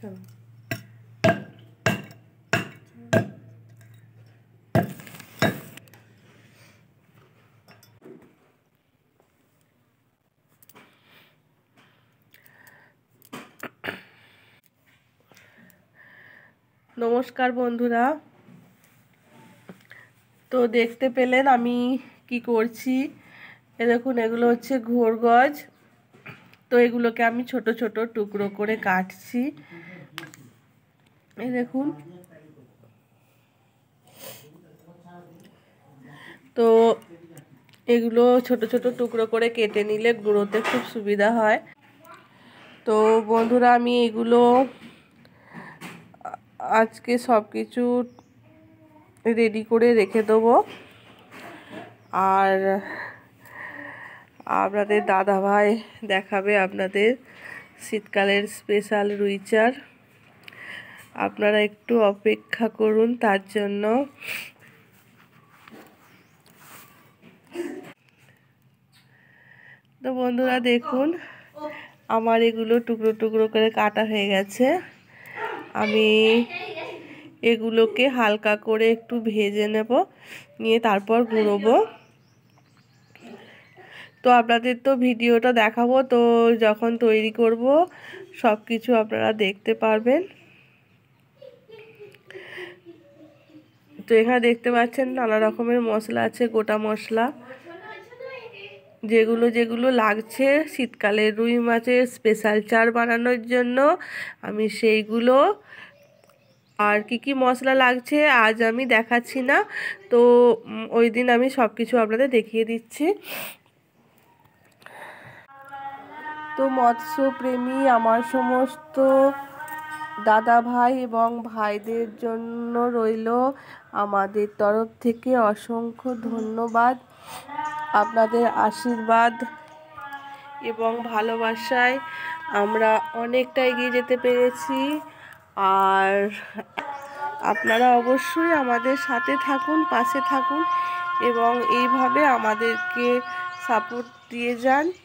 চলো। নমস্কার বন্ধুরা, তো দেখতে পেলেন আমি কি করছি। দেখুন, এগুলো হচ্ছে ঘোড় গজ। তো এগুলোকে আমি ছোট ছোট টুকরো করে কাটছি। এই দেখুন, তো এগুলো ছোট ছোট টুকরো করে কেটে নিলে গুঁড়োতে খুব সুবিধা হয়। তো বন্ধুরা, আমি এগুলো আজকে সব কিছু রেডি করে রেখে দেবো। আর আপনাদের দাদাভাই দেখাবে আপনাদের শীতকালের স্পেশাল রুই চার। আপনারা একটু অপেক্ষা করুন তার জন্য। তো বন্ধুরা দেখুন, আমার এগুলো টুকরো টুকরো করে কাটা হয়ে গেছে। আমি এগুলোকে হালকা করে একটু ভেজে নেব, নিয়ে তারপর গুঁড়োবো। তো আপনাদের তো ভিডিওটা দেখাবো, তো যখন তৈরি করব সব কিছু আপনারা দেখতে পারবেন। তো এখানে দেখতে পাচ্ছেন নানা রকমের মশলা আছে, গোটা মশলা, যেগুলো যেগুলো লাগছে শীতকালে রুই মাছের স্পেশাল চার বানানোর জন্য, আমি সেইগুলো। আর কি কি মশলা লাগছে আজ আমি দেখাচ্ছি না, তো ওই দিন আমি সব কিছু আপনাদের দেখিয়ে দিচ্ছি। তো মৎস্যপ্রেমী আমার সমস্ত দাদা ভাই এবং ভাইদের জন্য রইল আমাদের তরফ থেকে অসংখ্য ধন্যবাদ। আপনাদের আশীর্বাদ এবং ভালোবাসায় আমরা অনেকটা এগিয়ে যেতে পেরেছি। আর আপনারা অবশ্যই আমাদের সাথে থাকুন, পাশে থাকুন এবং এইভাবে আমাদেরকে সাপোর্ট দিয়ে যান।